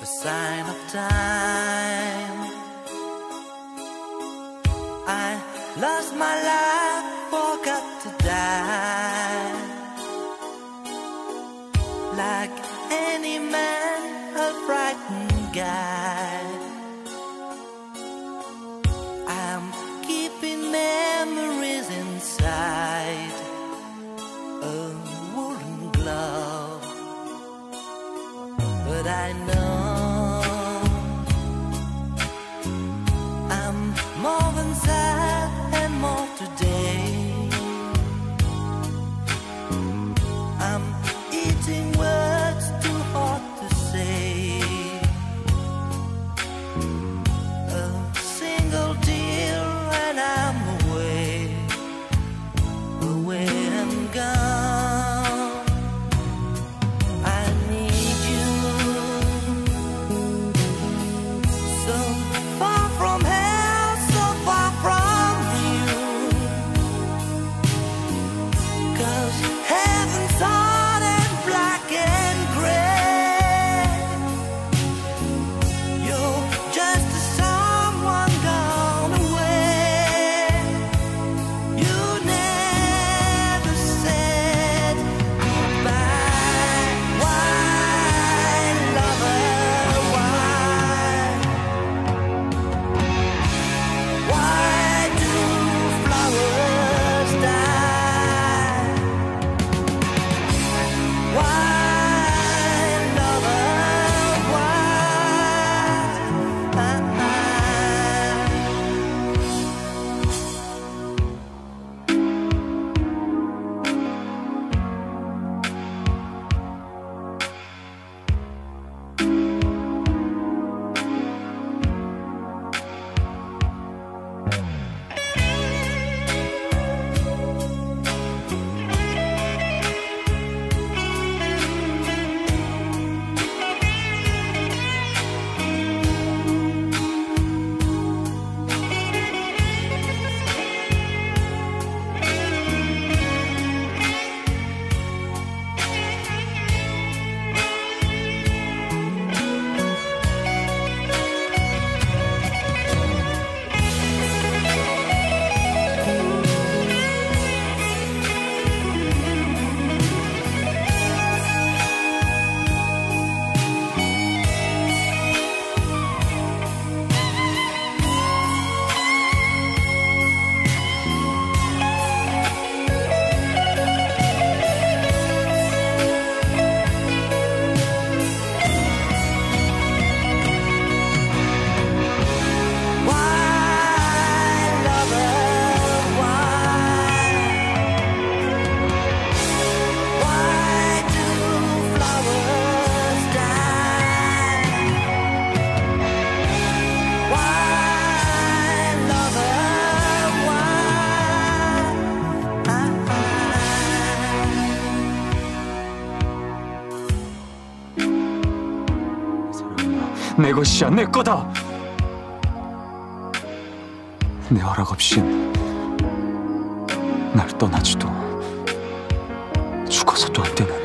sign of time. I lost my life, forgot to die. Like any man, a frightened guy. I'm keeping memories inside a woolen glove. But I know I'm more than sad and more today. I'm eating words too hard to say. A single tear and I'm away, away and gone. I need you, so far from hell, so far from you. 'Cause heaven's hard and black and gray. You're just someone gone away. You never said goodbye. Why, lover, why? Why do flowers die? Why, lover, 내 것이야, 내 거다. 내 허락 없인 날 떠나지도 죽어서도 안 되는